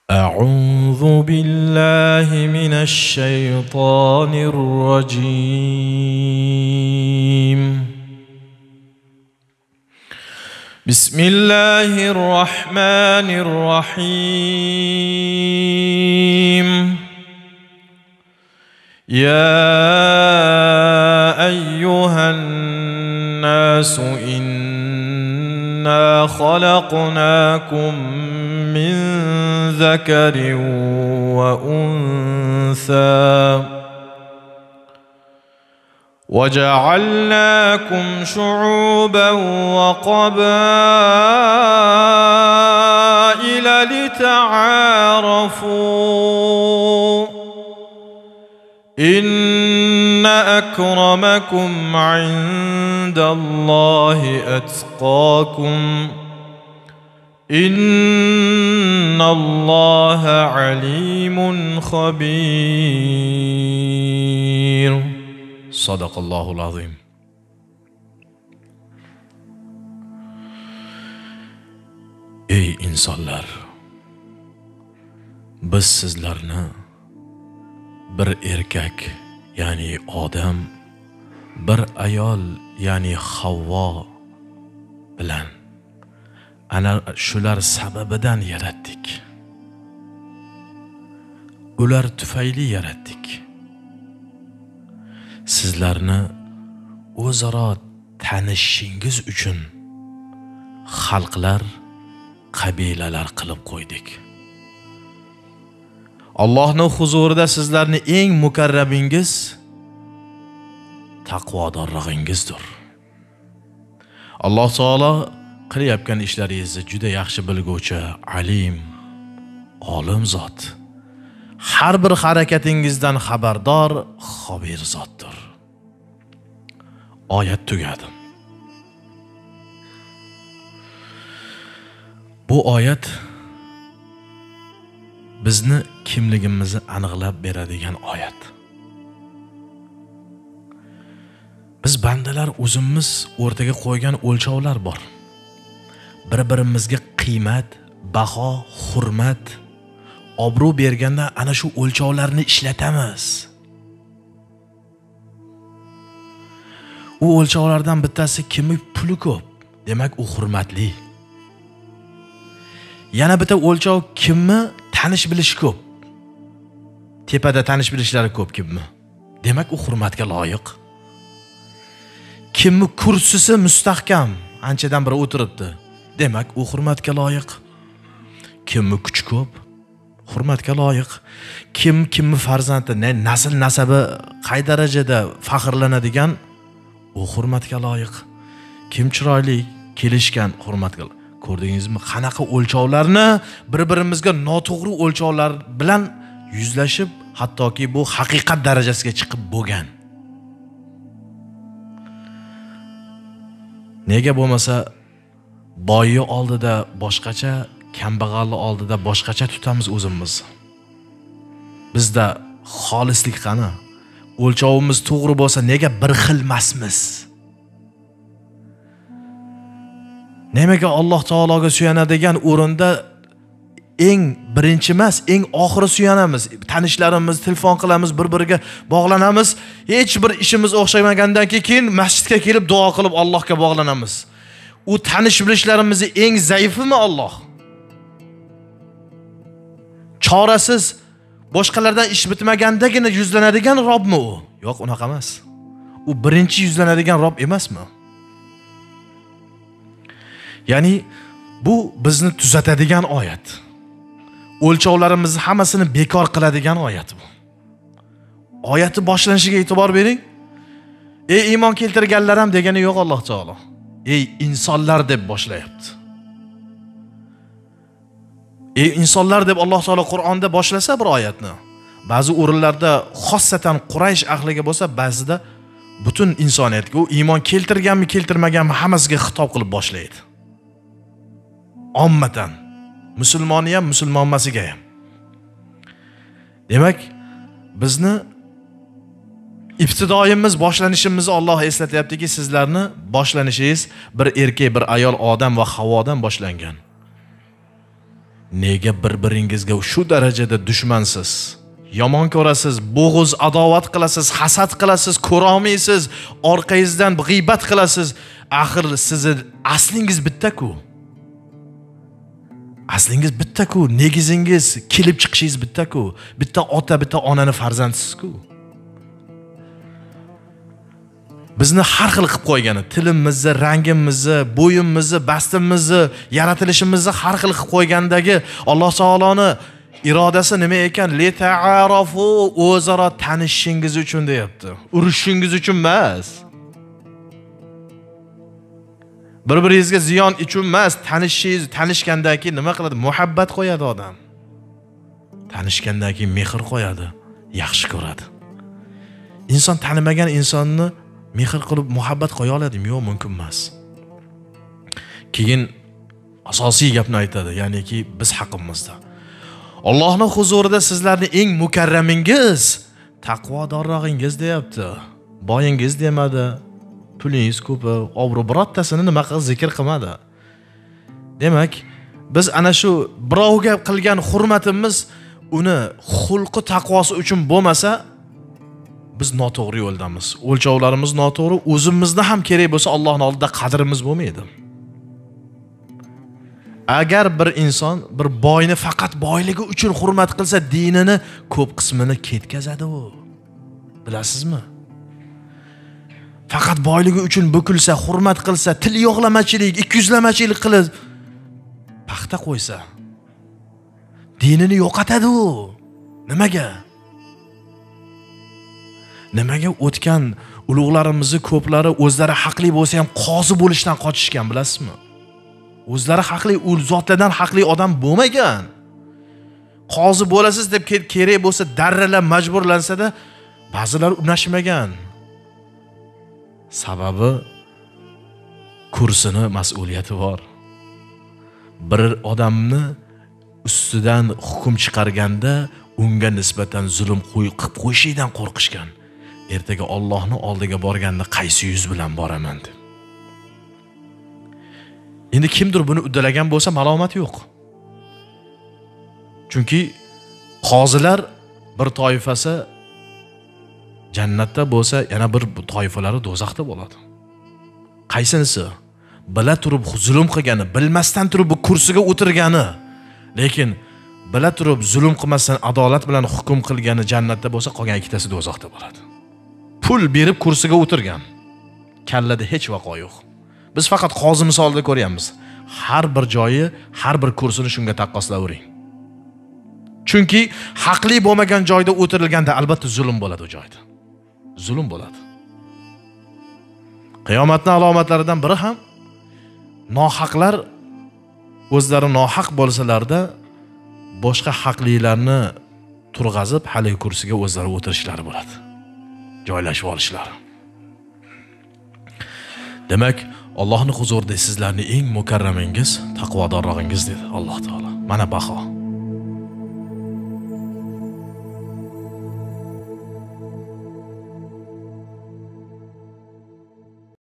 أعوذ بالله من الشيطان الرجيم. بسم الله الرحمن الرحيم. يا أيها الناس إنا خلقناكم من ذكر وأنثى وجعلناكم شعوبا وقبائل لتعارفوا إن أكرمكم عند الله أتقاكم إن الله عليم خبير. صدق الله العظيم. Ey insonlar, biz sizlarni bir erkak ya'ni Odam, bir ayol ya'ni Havvo bilan ana shular sababidan yaratdik. Ular tufayli yaratdik. Sizlarni o'zaro tanishishingiz uchun xalqlar, qabilalar qilib qo'ydik. Allohning huzurida sizlarni eng mukarramingiz taqvodorlig'ingizdir. Alloh taolo qilayotgan ishlaringizni juda yaxshi bilguvchi, alim, olim zot. Har bir harakatingizdan xabardor, xobir zotdir. Oyat tugadi. Bu oyat bizni kimligimizni aniqlab beradigan oyat. Biz bandalar o'zimiz o'rtaga qo'ygan o'lchovlar bor. Bir-birimizga qiymat, baho, hurmat, obro' berganda ana shu o'lchovlarni ishlatamiz. U o'lchovlardan bittasi kimni puli ko'p, demak u hurmatli. Yana bitta o'lchov kimni tanish bilishi ko'p. Tepada tanish bilishlari ko'p kimni, demak u hurmatga loyiq. Kimni kursisi mustahkam, anchadan beri o'tiribdi, demak u hurmatga loyiq. Kimni kuchi ko'p, hurmatga loyiq. Kimni farzandi, nasl nasabi qay darajada faxrlanadigan, u hurmatga loyiq. Kim chiroyli, kelishgan, hurmatga loyiq. Ko'rdingizmi, qanaqa o'lchovlarni bir-birimizga noto'g'ri o'lchovlar bilan yuzlashib, hattoki bu haqiqat darajasiga chiqib bo'lgan. Nega bo'lmasa, boyi oldida boshqacha, kambag'alli oldida boshqacha tutamiz o'zimiz. Bizda xolislik qani? O'lchovimiz to'g'ri bo'lsa, nega bir xil emasmiz? Nimaga Alloh taologa suyanadigan o'rinda eng birinchi emas, eng oxiri suyanamiz. Tanishlarimiz, telefon qilamiz, bir-biriga bog'lanamiz. Hech bir ishimiz o'xshamagandan keyin masjidga kelib duo qilib Allohga bog'lanamiz. U tanish bilishlarimizni eng zaifimi Alloh? Chorasiz boshqalardan ish bitmagandagina yuzlanadigan Robbmi u? Yo'q, unaqa emas. U birinchi yuzlanadigan Robb emasmi? Ya'ni bu bizni tuzatadigan oyat. O'lchovlarimizni hammasini bekor qiladigan oyat bu. Oyatni boshlanishiga e'tibor bering. Ey iymon keltirganlar ham degani yo'q Alloh taolo. Ey insonlar deb boshlayapti. Ey insonlar deb Alloh taolo Qur'onda boshlasa bir oyatni, ba'zi o'rinlarda xossatan Quraysh ahliga bo'lsa, ba'zida butun insoniyatga, u iymon keltirganmi, keltirmaganmi hammasiga xitob qilib boshlaydi. Ommatan, musulmoni ham, musulmon emasiga ham. Demak, bizni ibtidoyimiz, boshlanishimizni Alloh eslatyaptiki, sizlarni boshlanishingiz bir erkak, bir ayol, Odam va Havvodan boshlangan. Nega bir-biringizga shu darajada dushmansiz? Yomon ko'rasiz, bo'g'iz, adovat qilasiz, hasad qilasiz, ko'rolmaysiz, orqangizdan g'iybat qilasiz. Axir sizni aslingiz bitta-ku. Aslingiz bitta-ku, negizingiz, kelib chiqishingiz bitta-ku. Bitta ota, bitta onani farzandisiz-ku. Bizni har xil qilib qo'ygani, tilimizni, rangimizni, bo'yimizni, bastimimizni, yaratilishimizni har xil qilib qo'ygandagi Alloh taoloni irodasi nima ekan? Li ta'arafu, o'zaro tanishishingiz uchun deyapti. Urushishingiz uchun emas. Bir-biringizga ziyon uchun emas, tanishishingiz, tanishgandan keyin nima qiladi? Muhabbat qo'yadi odam. Tanishgandan keyin mehr qo'yadi, yaxshi ko'radi. Inson tanimagan insonni mehr qilib muhabbat qo'ya oladimi? Yo'q, mumkin emas. Keyin asosiy gapni aytadi, ya'niki biz haqimizda. Allohning huzurida sizlarni eng mukarramingiz taqvodorlig'ingiz deyapti. Boyingiz demadi, pulingiz ko'pi, obro' birortasini nima qilib zikr qilmadi. Demak, biz ana shu birovga qilgan hurmatimiz uni xulqi taqvosi uchun bo'lmasa, biz noto'g'ri yo'ldamiz. O'lchovlarimiz noto'g'ri, o'zimizda ham kerak bo'lsa Allohning oldida qadrimiz bo'lmaydi. Agar bir inson bir boyni faqat boyligi uchun hurmat qilsa, dinini ko'p qismini ketkazadi u. Bilasizmi? Faqat boyligi uchun bukilsa, hurmat qilsa, til yo'qlamachilik, ikkiyuzlamachilik qilib paxta qo'ysa, dinini yo'qotadi u. Nimaga? Nimaga o'tgan ulug'larimizni ko'plari o'zlari haqli bo'lsa ham qozi bo'lishdan qochishgan, bilasizmi? O'zlari haqli, u zotlardan haqli odam bo'lmagan. Qozi bo'lasiz deb kerak bo'lsa darralab majburlansa-da, ba'zilar unashmagan. Sababi kursini mas'uliyati bor. Bir odamni ustidan hukm chiqarganda unga nisbatan zulm qilib qo'yishidan qo'rqishgan. Ertaga Allohning oldiga borganda qaysi yuz bilan boraman deb. Endi kimdir buni uddalagan bo'lsa malomat yo'q. Chunki qozilar bir toifasi jannatda bo'lsa, yana bir toifalari do'zaxda bo'ladi. Qaysinisi? Bila turib zulm qilgani, bilmasdan turib bu kursiga o'tirgani, lekin bila turib zulm qilmasdan adolat bilan hukm qilgani jannatda bo'lsa, qolgan ikkitasi do'zaxda bo'ladi. Pul berib kursiga o'tirgan, kallada hech vaqo yo'q. Biz faqat qozi misolida ko'ryapmiz. Har bir joyi, har bir kursini shunga taqqoslavering. Chunki haqli bo'lmagan joyda o'tirilganda albatta zulm bo'ladi o joyda. Zulm bo'ladi. Qiyomatning alomatlaridan biri ham nohaqlar o'zlari nohaq bo'lsalarda boshqa haqlilarni turg'azib hali kursiga o'zlari o'tirishlari bo'ladi. Joylashib olishlari. Demak, Allohning huzurida sizlarning eng mukarramingiz taqvodorlig'ingiz dedi Alloh taolo. Mana baho.